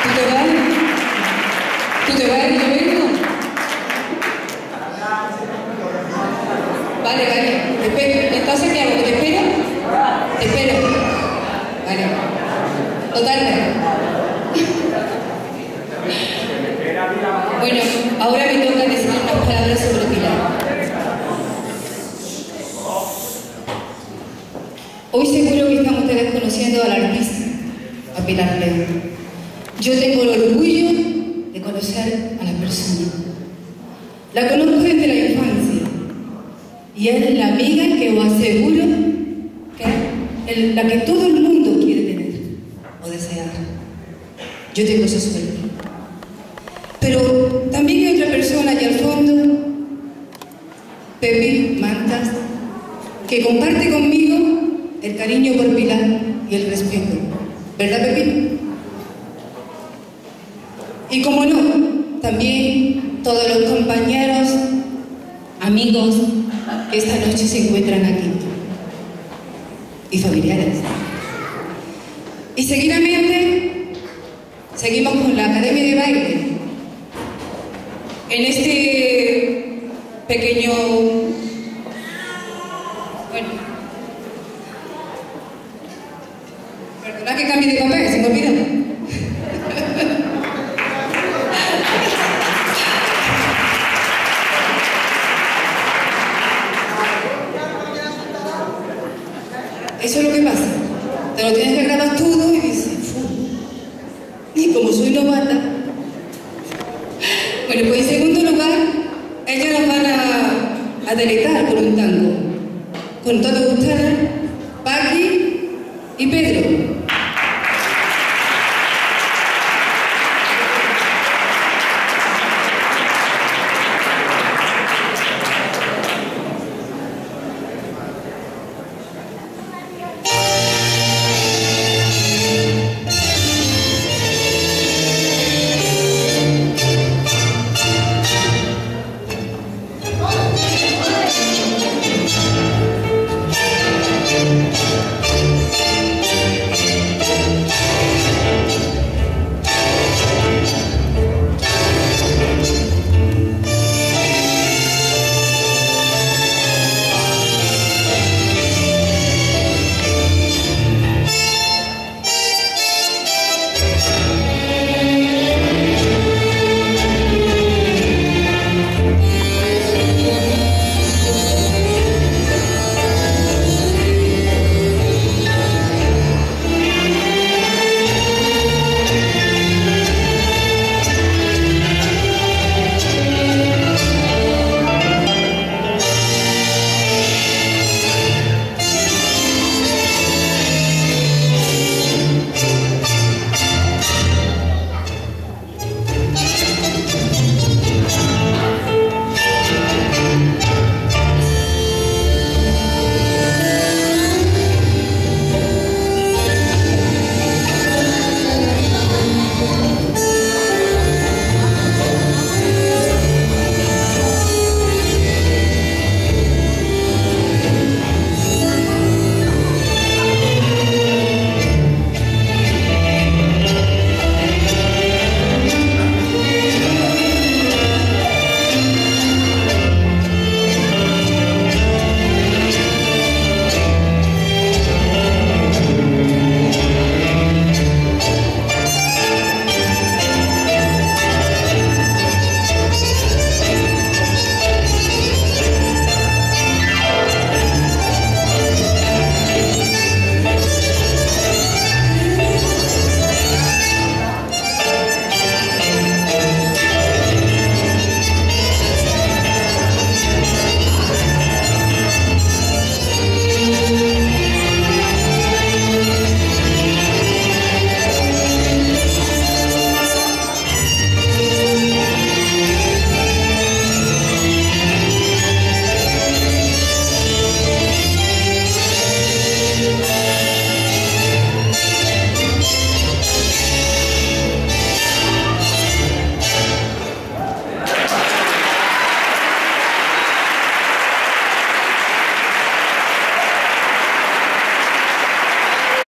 ¿Tú te vas? ¿Tú te vas y yo vengo? Vale, vale. Te espero. Entonces, ¿qué hago? ¿Te espero? Te espero. Vale. Totalmente. Bueno, ahora me toca decir unas palabras sobre Pilar. Hoy seguro que están ustedes conociendo al artista, a Pilar León. Yo tengo el orgullo de conocer a la persona. La conozco desde la infancia y es la amiga que os aseguro que es la que todo el mundo quiere tener o desear. Yo tengo esa suerte. Pero también hay otra persona allá al fondo, Pepi Mantas, que comparte conmigo el cariño por Pilar y el respeto. ¿Verdad, Pepi? Y como no, también todos los compañeros, amigos que esta noche se encuentran aquí. Y familiares. Y seguidamente seguimos con la Academia de Baile. En este pequeño... Bueno... Perdona que cambie de papel, se me olvidó. Eso es lo que pasa. Te lo tienes que grabar todo y dices, y como soy novata, bueno, pues en segundo lugar, ellas nos van a deleitar con un tango, con todo